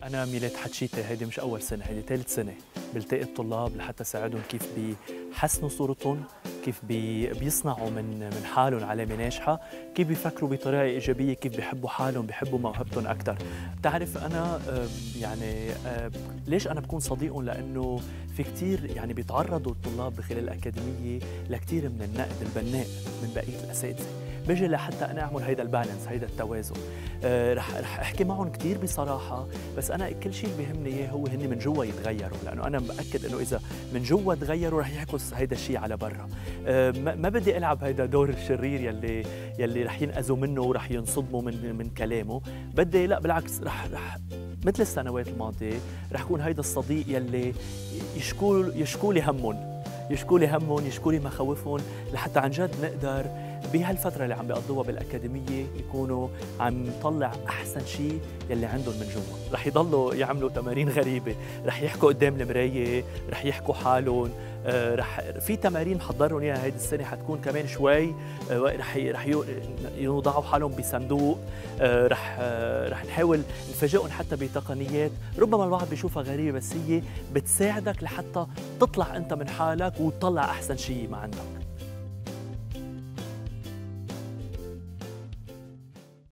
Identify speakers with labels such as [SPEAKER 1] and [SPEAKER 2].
[SPEAKER 1] أنا ميلاد حتشيتة، هيدي مش أول سنة، هيدي ثالث سنة بلتقي الطلاب لحتى ساعدهم كيف بيحسنوا صورتهم، كيف بيصنعوا من حالهم علامة ناجحة، كيف بيفكروا بطريقة إيجابية، كيف بيحبوا حالهم، بيحبوا موهبتهم أكثر. بتعرف أنا يعني ليش أنا بكون صديقهم؟ لأنه في كثير يعني بيتعرضوا الطلاب بخلال الأكاديمية لكثير من النقد البناء من بقية الأساتذة. بيجي لحتى أنا أعمل هيدا البالانس، هيدا التوازن. رح أحكي معهم كثير بصراحة، بس أنا كل شيء اللي بيهمني إياه هو هن من جوا يتغيروا، لأنه أنا متأكد إنه إذا من جوا تغيروا رح يعكس هيدا الشيء على برا. ما بدي ألعب هيدا دور الشرير يلي رح ينأذوا منه ورح ينصدموا من كلامه. بدي لا بالعكس، رح مثل السنوات الماضية رح يكون هيدا الصديق يلي يشكوا لي همهم، يشكوا لي مخاوفهم، لحتى عن جد نقدر بهالفترة اللي عم بيقضوها بالأكاديمية يكونوا عم يطلع أحسن شيء يلي عندهم من جوا. رح يضلوا يعملوا تمارين غريبة، رح يحكوا قدام المراية، رح يحكوا حالهم، رح في تمارين محضرهم اياها هيدي السنة حتكون كمان شوي، رح يوضعوا حالهم بصندوق، رح نحاول نفاجئهم حتى بتقنيات ربما الواحد بيشوفها غريبة، بس هي بتساعدك لحتى تطلع أنت من حالك وتطلع أحسن شيء ما عندك.